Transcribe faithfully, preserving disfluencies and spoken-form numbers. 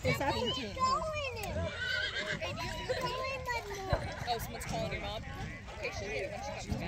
Is that it? Oh, someone's calling your mom? Okay, she'll get it when she comes.